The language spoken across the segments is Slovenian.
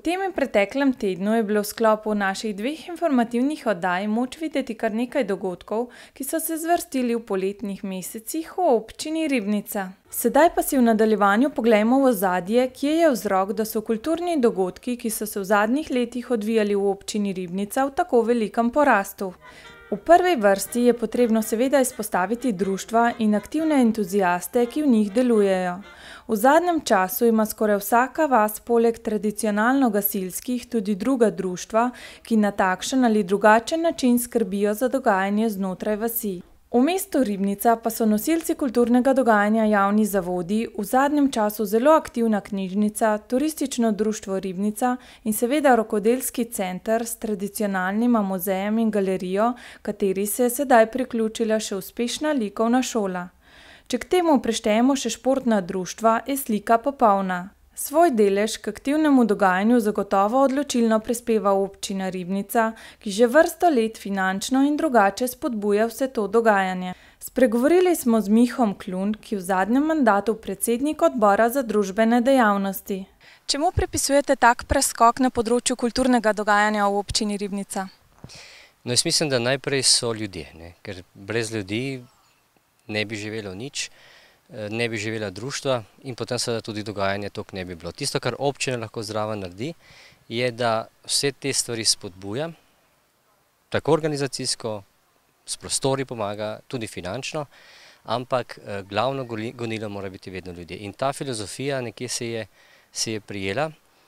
tem in preteklem tednu je bilo v sklopu naših dveh informativnih oddaj moč videti kar nekaj dogodkov, ki so se zvrstili v poletnih mesecih v občini Ribnica. Sedaj pa si v nadaljevanju poglejmo v ozadje, kje je vzrok, da so kulturni dogodki, ki so se v zadnjih letih odvijali v občini Ribnica, v tako velikem porastu. V prvi vrsti je potrebno seveda izpostaviti društva in aktivne entuziaste, ki v njih delujejo. V zadnjem času ima skoraj vsaka vas poleg tradicionalno gasilskih tudi druga društva, ki na takšen ali drugačen način skrbijo za dogajanje znotraj vasi. V mestu Ribnica pa so nosilci kulturnega dogajanja javni zavodi, v zadnjem času zelo aktivna knjižnica, turistično društvo Ribnica in seveda rokodelski center s tradicionalnima muzejem in galerijo, kateri se je sedaj priključila še uspešna likovna šola. Če k temu prištejemo še športna društva, je slika popolna. Svoj delež k aktivnemu dogajanju zagotovo odločilno prispeva občina Ribnica, ki že vrsto let finančno in drugače spodbuja vse to dogajanje. Spregovorili smo z Mihom Klun, ki je v zadnjem mandatu predsednik odbora za družbene dejavnosti. Čemu pripisujete tak preskok na področju kulturnega dogajanja v občini Ribnica? No, jaz mislim, da najprej so ljudje, ker brez ljudi ne bi živelo nič, ne bi živela društva in potem seveda tudi dogajanje toliko ne bi bilo. Tisto, kar občina lahko zraven naredi, je, da vse te stvari spodbuja, tako organizacijsko, s prostori pomaga, tudi finančno, ampak glavno gonilo mora biti vedno ljudje. In ta filozofija nekje se je prijela,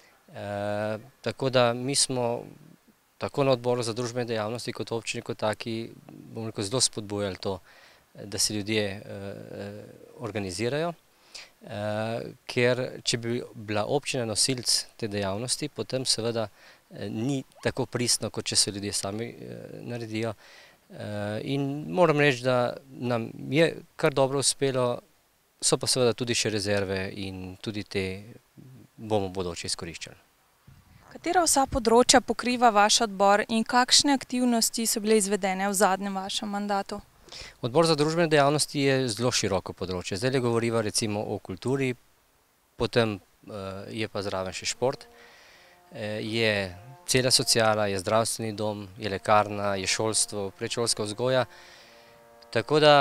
tako da mi smo tako na odboru za družbene dejavnosti kot občini kot taki, bomo rekel, zelo spodbujali to, da se ljudje organizirajo, ker če bi bila občina nosilc te dejavnosti, potem seveda ni tako pristno, kot če se ljudje sami naredijo. In moram reči, da nam je kar dobro uspelo, so pa seveda tudi še rezerve in tudi te bomo bodoče izkoriščali. Katera vsa področja pokriva vaš odbor in kakšne aktivnosti so bile izvedene v zadnjem vašem mandatu? Odbor za družbene dejavnosti je zelo široko področje. Zdaj govoriva recimo o kulturi, potem je pa zraven še šport, je cela sociala, je zdravstveni dom, je lekarna, je šolstvo, predšolska vzgoja. Tako da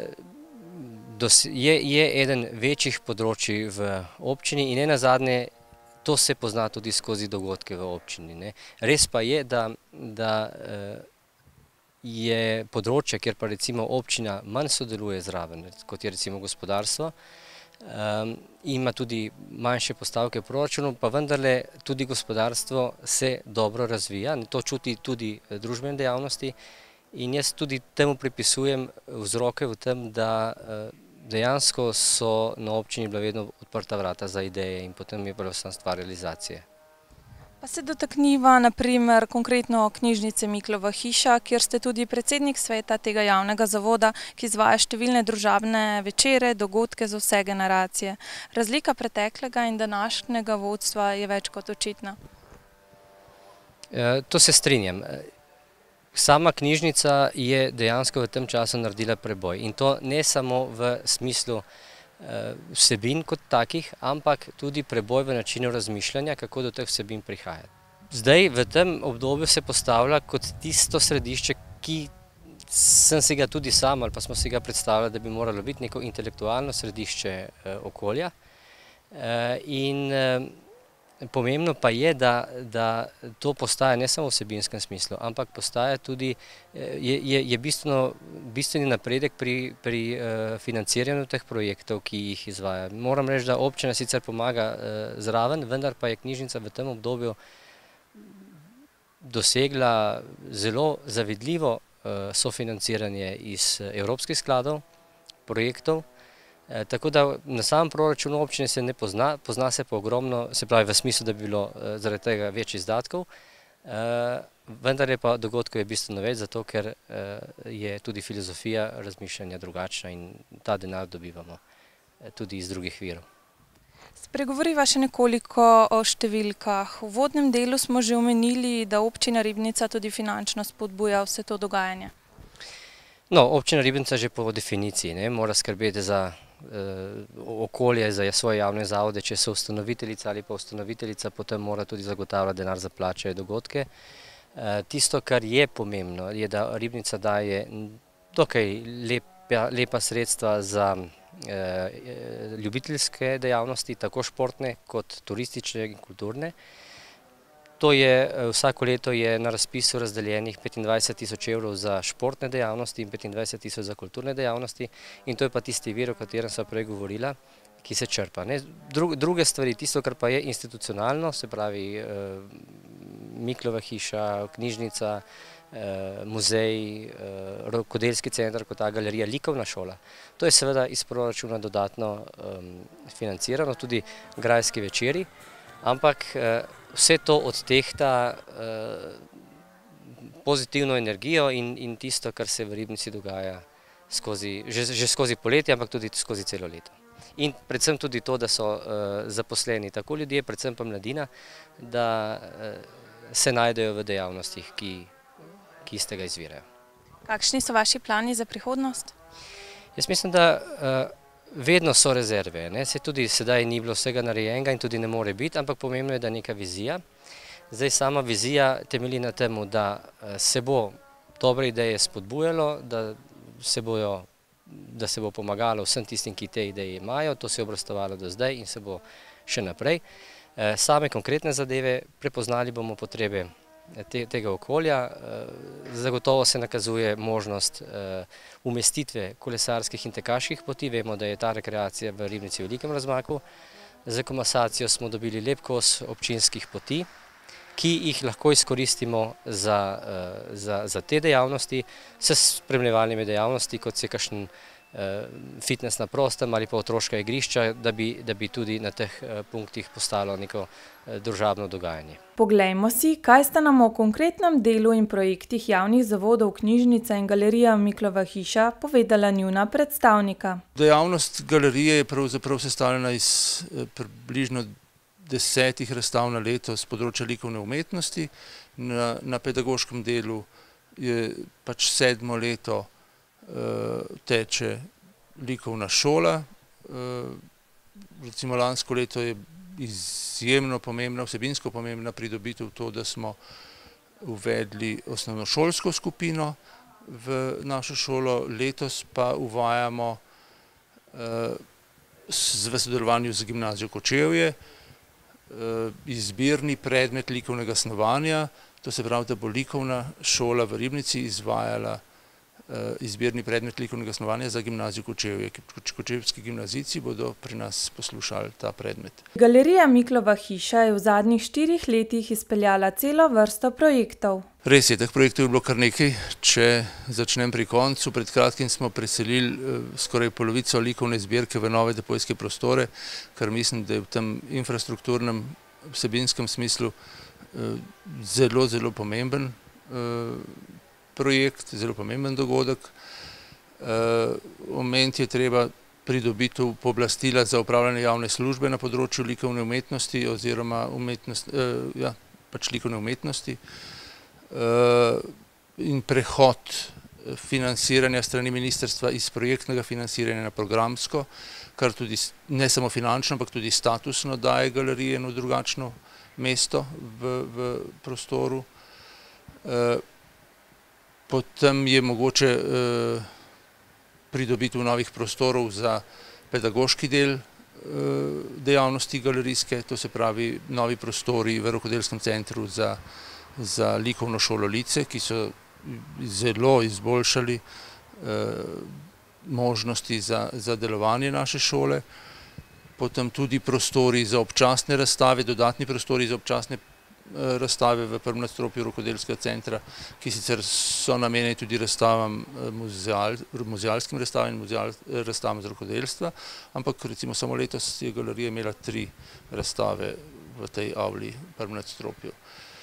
je eden večjih področij v občini in nenazadnje to se pozna tudi skozi dogodke v občini. Res pa je, da je področje, kjer pa recimo občina manj sodeluje zraven, kot je recimo gospodarstvo, ima tudi manjše postavke v proračunu, pa vendarle tudi gospodarstvo se dobro razvija, to čuti tudi družbene dejavnosti in jaz tudi temu pripisujem vzroke v tem, da dejansko so na občini bila vedno odprta vrata za ideje in potem je bila vsa stvar realizacije. Pa se dotakniva naprimer konkretno knjižnice Miklova hiša, kjer ste tudi predsednik sveta tega javnega zavoda, ki izvaja številne družabne večere, dogodke za vse generacije. Razlika preteklega in današnjega vodstva je več kot očitna. To se strinjam. Sama knjižnica je dejansko v tem času naredila preboj in to ne samo v smislu vsebin kot takih, ampak tudi preboj v načinu razmišljanja, kako do teh vsebin prihaja. Zdaj v tem obdobju se postavlja kot tisto središče, ki sem si ga tudi sam ali pa smo si ga predstavljali, da bi moralo biti neko intelektualno središče okolja. In pomembno pa je, da to postaja ne samo v vsebinskem smislu, ampak postaja tudi, je bistveni napredek pri financiranju teh projektov, ki jih izvaja. Moram reči, da občina sicer pomaga zraven, vendar pa je knjižnica v tem obdobju dosegla zelo zavidljivo sofinanciranje iz evropskih skladov, projektov. Tako da na samem proračunu občine se ne pozna, pozna se pa ogromno, se pravi v smislu, da bi bilo zaradi tega več izdatkov, vendar je pa dogodkov je bistveno več, zato ker je tudi filozofija razmišljanja drugačna in ta denar dobivamo tudi iz drugih virov. Spregovoriva še nekoliko o številkah. V uvodnem delu smo že omenili, da občina Ribnica tudi finančno spodbuja vse to dogajanje. No, občina Ribnica že po definiciji mora skrbeti za okolje za svoje javne zavode, če so ustanoviteljica ali pa ustanoviteljica, potem mora tudi zagotavljati denar za plače in dogodke. Tisto, kar je pomembno, je, da Ribnica daje dokaj lepa sredstva za ljubiteljske dejavnosti, tako športne kot turistične in kulturne. To je, vsako leto je na razpisu razdeljenih 25.000 evrov za športne dejavnosti in 25.000 za kulturne dejavnosti, in to je pa tisti vir, o katerem sva prej govorila, ki se črpa. Druge stvari, tisto, kar pa je institucionalno, se pravi Miklova hiša, knjižnica, muzej, rokodelski center kot ta galerija, likovna šola. To je seveda iz proračuna dodatno financirano, tudi grajski večeri, ampak vse to odtehta pozitivno energijo in tisto, kar se v Ribnici dogaja že skozi poletje, ampak tudi skozi celo leto. In predvsem tudi to, da so zaposleni tako ljudje, predvsem pa mladina, da se najdejo v dejavnostih, ki iz tega izvirajo. Kakšni so vaši plani za prihodnost? Jaz mislim, da vedno so rezerve, se tudi sedaj ni bilo vsega narejenega in tudi ne more biti, ampak pomembno je, da je neka vizija. Zdaj sama vizija temelji na temu, da se bo dobre ideje spodbujalo, da se bo pomagalo vsem tistim, ki te ideje imajo, to se je obrastovalo do zdaj in se bo še naprej. Same konkretne zadeve, prepoznali bomo potrebe tega okolja, zagotovo se nakazuje možnost umestitve kolesarskih in tekaških poti, vemo, da je ta rekreacija v Ribnici v velikem razmaku. Za komasacijo smo dobili lep kos občinskih poti, ki jih lahko izkoristimo za te dejavnosti, s spremljevalnimi dejavnosti, kot se kakšen fitness na prostem ali pa otroška igrišča, da bi tudi na teh punktih postalo neko družabno dogajanje. Poglejmo si, kaj sta nam o konkretnem delu in projektih javnih zavodov Knjižnica in galerija Miklova hiša povedala njuna predstavnika. Dejavnost galerije je pravzaprav sestavljena iz približno 10 razstav na leto z področja likovne umetnosti. Na pedagoškem delu je pač 7. leto teče likovna šola. Recimo lansko leto je izjemno pomembna, vsebinsko pomembna pridobitev to, da smo uvedli osnovnošolsko skupino v našo šolo, letos pa uvajamo v sodelovanju z Gimnazijo Kočevje izbirni predmet likovnega snovanja, to se pravi, da bo likovna šola v Ribnici izvajala izbirni predmet likovnega snovanja za Gimnazijo Kočevje. Kočevski gimnazijci bodo pri nas poslušali ta predmet. Galerija Miklova hiša je v zadnjih 4 letih izpeljala celo vrsto projektov. Res je, teh projektov je bilo kar nekaj. Če začnem pri koncu, pred kratkim smo preselili skoraj polovico likovne zbirke v nove depojske prostore, kar mislim, da je v tem infrastrukturnem vsebinskem smislu zelo, zelo pomemben projekt, zelo pomemben dogodek. Omeniti je treba pridobitev pooblastila za opravljanje javne službe na področju likovne umetnosti oziroma likovne umetnosti in prehod financiranja strani ministrstva iz projektnega financiranja na programsko, kar tudi ne samo finančno, ampak tudi statusno daje galerije eno drugačno mesto v prostoru. Potem je mogoče pridobitev novih prostorov za pedagoški del dejavnosti galerijske, to se pravi novi prostori v rokodelskem centru za likovno šolo Lice, ki so zelo izboljšali možnosti za delovanje naše šole. Potem tudi prostori za občasne razstave, dodatni prostori za občasne razstave v prvem nadstropju rokodelskega centra, ki sicer so namenjeni tudi razstavam, muzealskim razstavam in razstavam z rokodelstva, ampak recimo samo letos je galerija imela 3 razstave v tej avli v prvem nadstropju.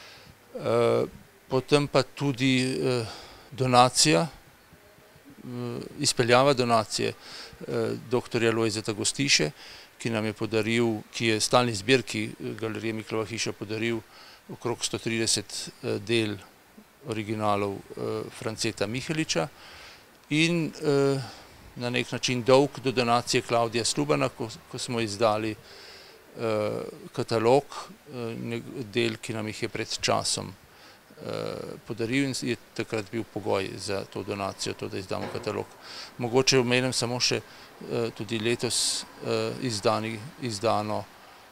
Potem pa tudi donacija, izpeljava donacije dr. Lojzeta Gostiše, ki nam je podaril, ki je stalni zbirki galerije Miklova hiša podaril okrog 130 del originalov Franceta Miheliča in na nek način dolg do donacije Klavdija Slubana, ko smo izdali katalog, del, ki nam jih je pred časom podaril in je takrat bil pogoj za to donacijo, to, da izdamo katalog. Mogoče omenim samo še tudi letos izdano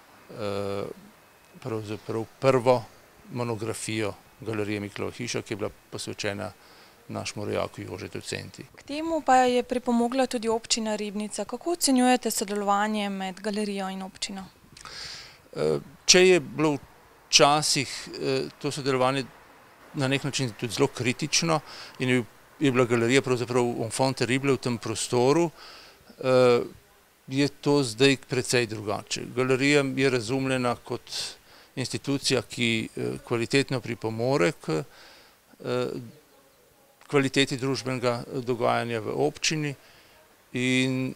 pravzaprav prvo monografijo Galerije Miklova hiša, ki je bila posvečena našemu rojaku Jožetu Centi. K temu pa je pripomogla tudi občina Ribnica. Kako ocenjujete sodelovanje med galerijo in občino? Če je bilo včasih to sodelovanje na nek način tudi zelo kritično in je bila galerija pravzaprav enfant terrible v tem prostoru, je to zdaj precej drugače. Galerija je razumljena kot institucija, ki kvalitetno pripomore k kvaliteti družbenega dogajanja v občini in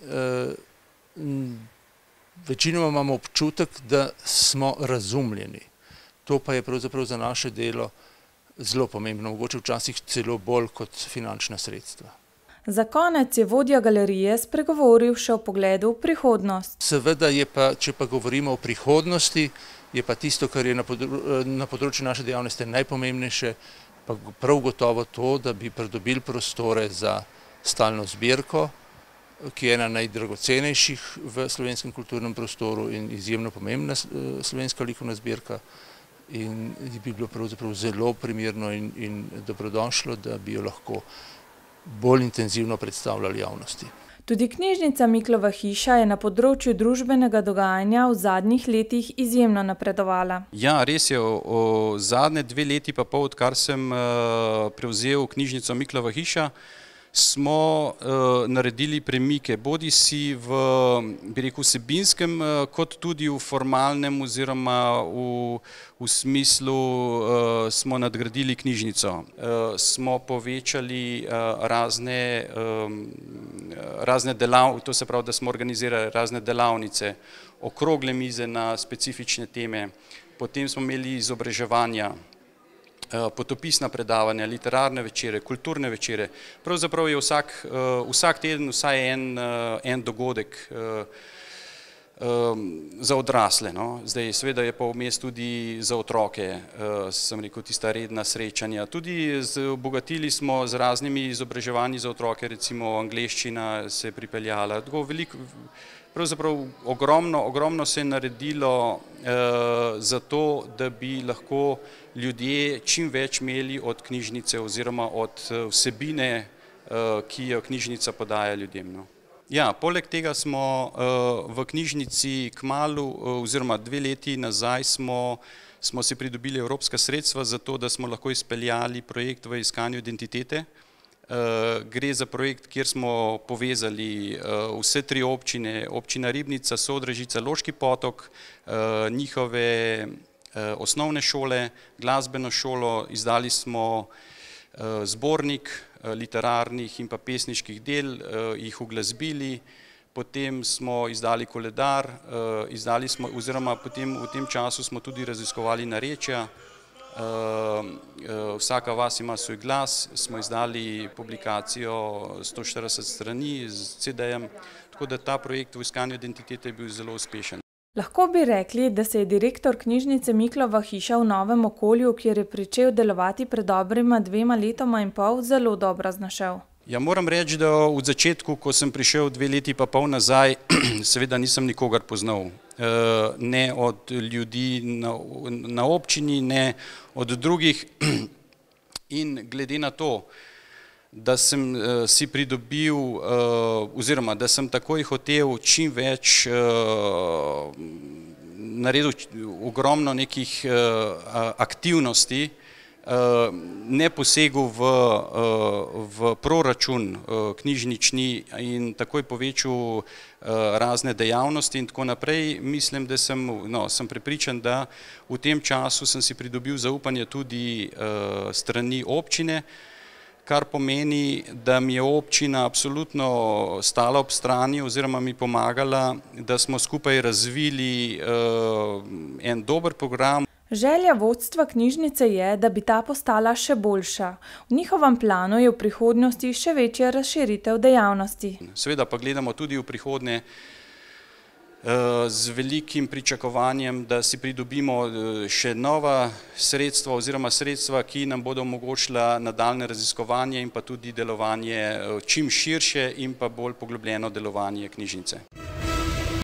večinoma imamo občutek, da smo razumljeni. To pa je pravzaprav za naše delo zelo pomembno, mogoče včasih celo bolj kot finančna sredstva. Za konec je vodja galerije spregovoril še o pogledu v prihodnost. Seveda je pa, če pa govorimo o prihodnosti, je pa tisto, kar je na področju naše dejavnosti najpomembnejše, pa prav gotovo to, da bi pridobili prostore za stalno zbirko, ki je ena najdragocenejših v slovenskem kulturnem prostoru in izjemno pomembna slovenska likovna zbirka. In bi bilo pravzaprav zelo primerno in dobrodošlo, da bi jo lahko bolj intenzivno predstavljali javnosti. Tudi knjižnica Miklova hiša je na področju družbenega dogajanja v zadnjih letih izjemno napredovala. Ja, res je, zadnje 2 leti pa pol, odkar sem prevzel knjižnico Miklova hiša, smo naredili premike, bodisi v, bi rekel, vsebinskem, kot tudi v formalnem oziroma v smislu smo nadgradili knjižnico. Smo povečali razne delavnice, to se pravi, da smo organizirali razne delavnice, okrogle mize na specifične teme, potem smo imeli izobraževanja, potopisna predavanja, literarne večere, kulturne večere. Pravzaprav je vsak teden vsaj en dogodek za odrasle. Zdaj, seveda je pa vmes tudi za otroke, sem rekel, tista redna srečanja. Tudi obogatili smo z raznimi izobraževanji za otroke, recimo angleščina se je pripeljala. Pravzaprav ogromno se je naredilo za to, da bi lahko ljudje čim več imeli od knjižnice oziroma od vsebine, ki jo knjižnica podaja ljudem. Ja, poleg tega smo v knjižnici kmalu oziroma 2 leti nazaj smo si pridobili evropska sredstva za to, da smo lahko izpeljali projekt v iskanju identitete. Gre za projekt, kjer smo povezali vse 3 občine, občina Ribnica, Sodražica, Loški Potok, njihove osnovne šole, glasbeno šolo, izdali smo zbornik literarnih in pa pesniških del, jih uglasbili, potem smo izdali koledar, oziroma potem v tem času smo tudi raziskovali narečja. Vsaka vas ima svoj glas, smo izdali publikacijo 140 strani z CD-jem, tako da ta projekt v iskanju identitete je bil zelo uspešen. Lahko bi rekli, da se je direktor knjižnice Miklova hiša v novem okolju, kjer je pričel delovati pred dobrima 2 letoma in pol, zelo dobro znašel. Ja, moram reči, da v začetku, ko sem prišel 2 leti pa pol nazaj, seveda nisem nikogar poznal. Ne od ljudi na občini, ne od drugih. In glede na to, da sem si pridobil oziroma da sem takoj hotel čim več narediti ogromno nekih aktivnosti, ne posegel v proračun knjižnični in takoj povečal razne dejavnosti in tako naprej. Mislim, da sem prepričan, da v tem času sem si pridobil zaupanje tudi strani občine, kar pomeni, da mi je občina absolutno stala ob strani oziroma mi pomagala, da smo skupaj razvili en dober program. Želja vodstva knjižnice je, da bi ta postala še boljša. V njihovem planu je v prihodnosti še večja razširitev dejavnosti. Seveda pa gledamo tudi v prihodnje z velikim pričakovanjem, da si pridobimo še nova sredstva oziroma sredstva, ki nam bodo omogočila nadaljnje raziskovanje in pa tudi delovanje čim širše in pa bolj poglobljeno delovanje knjižnice.